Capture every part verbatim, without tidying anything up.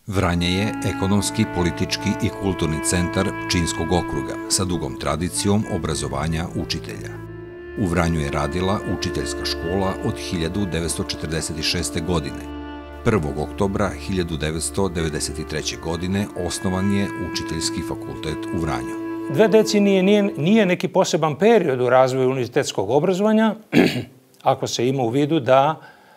Vranje je ekonomski, politički i kulturni centar Pčinjskog okruga sa dugom tradicijom obrazovanja učitelja. U Vranju je radila učiteljska škola od hiljadu devetsto četrdeset šeste. godine. prvog oktobra hiljadu devetsto devedeset treće. godine osnovan je Učiteljski fakultet u Vranju. Dve decenije nije, nije neki poseban period u razvoju univerzitetskog obrazovanja, ako se ima u vidu da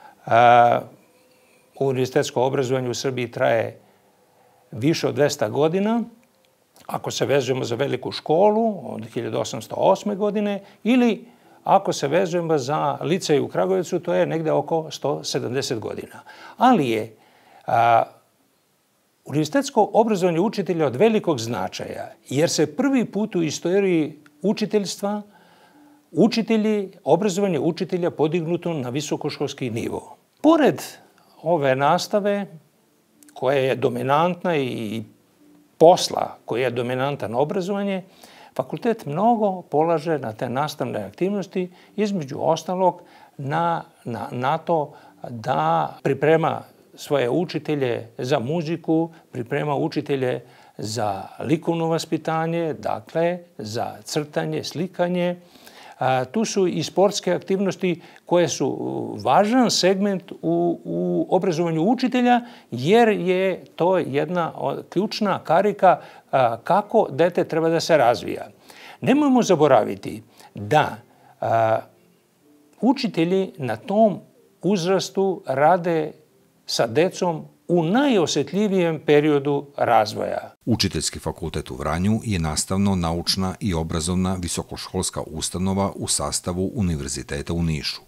a, univerzitetsko obrazovanje u Srbiji traje više od dvesta godina, ako se vezujemo za veliku školu od hiljadu osamsto osme. godine ili ako se vezujemo za licej u Kragujevcu, to je negde oko sto sedamdeset godina. Ali je a, univerzitetsko obrazovanje učitelja od velikog značaja, jer se prvi put u istoriji učiteljstva učitelji, obrazovanje učitelja podignuto na visokoškolski nivo. Pored ove nastave, koja je dominantna i posla koja je dominantan obrazovanje, fakultet mnogo polaže na te nastavne aktivnosti, između ostalog na, na, na to da priprema svoje učitelje za muziku, priprema učitelje za likovno vaspitanje, dakle za crtanje, slikanje. A, tu su i sportske aktivnosti koje su važan segment u, u obrazovanju učitelja, jer je to jedna ključna karika a, kako dete treba da se razvija. Nemojmo zaboraviti da a, učitelji na tom uzrastu rade sa decom u najosetljivijem periodu razvoja. Učiteljski fakultet u Vranju je nastavno-naučna i obrazovna visokoškolska ustanova u sastavu Univerziteta u Nišu.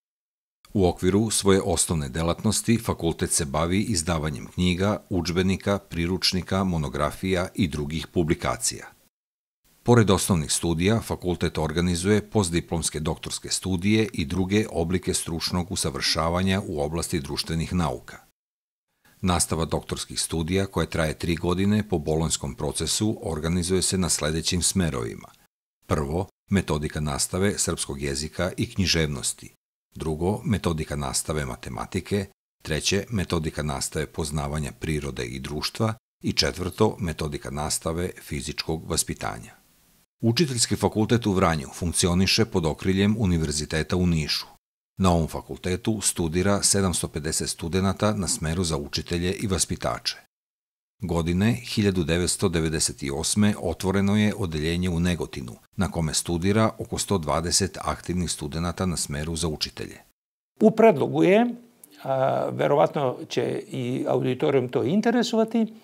U okviru svoje osnovne delatnosti fakultet se bavi izdavanjem knjiga, udžbenika, priručnika, monografija i drugih publikacija. Pored osnovnih studija, fakultet organizuje postdiplomske doktorske studije i druge oblike stručnog usavršavanja u oblasti društvenih nauka. Nastava doktorskih studija, koja traje tri godine po bolonjskom procesu, organizuje se na sledećim smerovima. Prvo, metodika nastave srpskog jezika i književnosti. Drugo, metodika nastave matematike. Treće, metodika nastave poznavanja prirode i društva. I četvrto, metodika nastave fizičkog vaspitanja. Učiteljski fakultet u Vranju funkcioniše pod okriljem Univerziteta u Nišu. Na ovom fakultetu studira sedamsto pedeset studenata na smeru za učitelje i vaspitače. Godine hiljadu devetsto devedeset osme. otvoreno je odeljenje u Negotinu, na kome studira oko sto dvadeset aktivnih studenata na smeru za učitelje. U predlogu je, a, verovatno će i auditorijum to interesovati,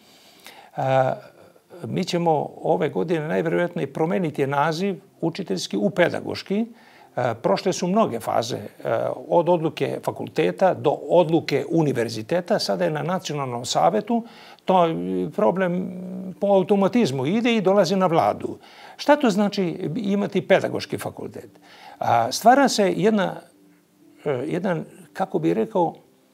a, mi ćemo ove godine najvjerojatnije promeniti naziv učiteljski u pedagoški. Prošle su mnoge faze, od odluke fakulteta do odluke univerziteta. Sada je na Nacionalnom savetu. To problem po automatizmu ide i dolazi na vladu. Šta to znači imati pedagoški fakultet? Stvara se jedna, jedan, kako bih rekao,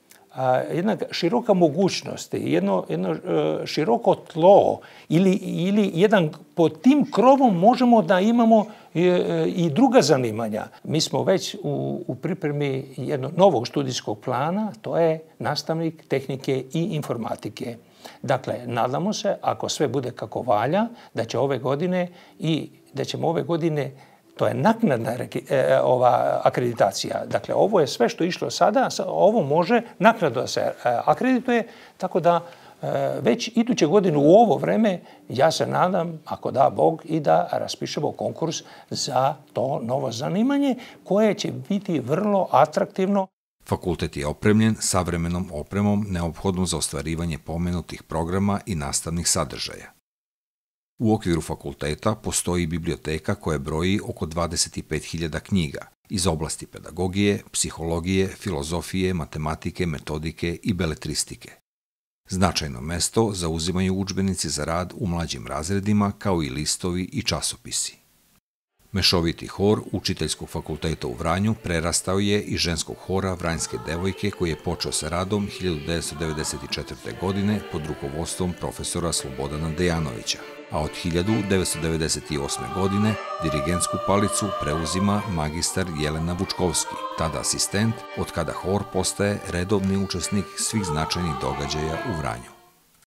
jedna široka mogućnost, jedno, jedno široko tlo ili, ili jedan, pod tim krovom možemo da imamo i druga zanimanja. Mi smo već u, u pripremi jednog novog studijskog plana, to je nastavnik tehnike i informatike. Dakle, nadamo se, ako sve bude kako valja, da će ove godine i da ćemo ove godine, to je naknadna ova akreditacija. Dakle, ovo je sve što je išlo sada, ovo može naknadno da se akredituje, tako da već iduće godine u ovo vreme ja se nadam, ako da Bog, i da raspišemo konkurs za to novo zanimanje koje će biti vrlo atraktivno. Fakultet je opremljen savremenom opremom neophodnom za ostvarivanje pomenutih programa i nastavnih sadržaja. U okviru fakulteta postoji biblioteka koja broji oko dvadeset pet hiljada knjiga iz oblasti pedagogije, psihologije, filozofije, matematike, metodike i beletristike. Značajno mesto zauzimaju udžbenici za rad u mlađim razredima, kao i listovi i časopisi. Mešoviti hor Učiteljskog fakulteta u Vranju prerastao je i ženskog hora Vranjske devojke, koji je počeo sa radom hiljadu devetsto devedeset četvrte. godine pod rukovodstvom profesora Slobodana Dejanovića, a od hiljadu devetsto devedeset osme. godine dirigentsku palicu preuzima magistar Jelena Vučkovski, tada asistent, od kada hor postaje redovni učesnik svih značajnih događaja u Vranju.